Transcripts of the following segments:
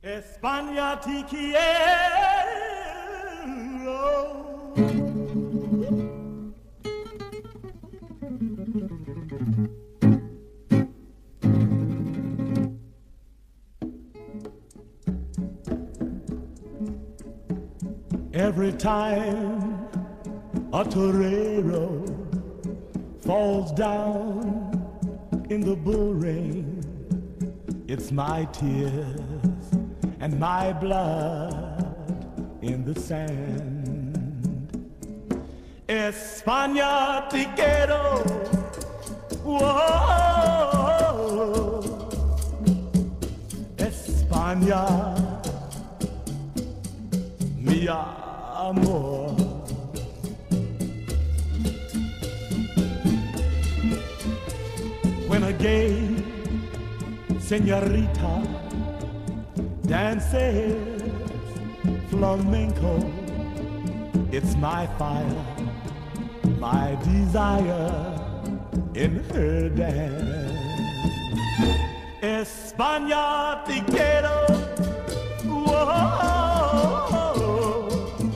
Espana te quiero. Every time a torero falls down in the bull ring, it's my tears and my blood in the sand. Espana te quiero. Whoa. Espana, mi amor. When a gay señorita dances flamenco, it's my fire, my desire in her dance. Espana te quiero. Whoa.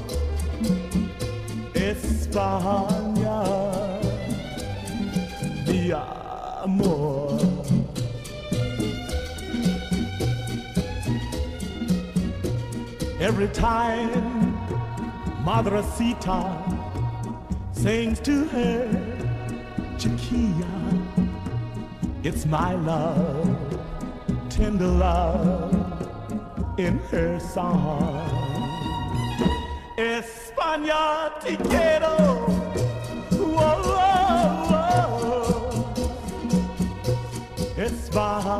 Espana, mi amor. Every time Madrecita sings to her Chiquilla, it's my love, tender love in her song. Espana te quiero. Whoa, whoa, whoa. Espana,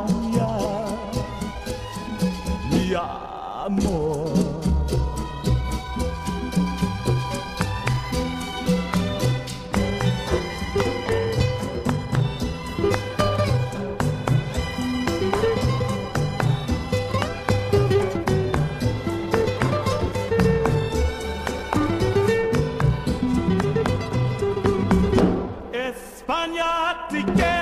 mi amor. Espana te quiero.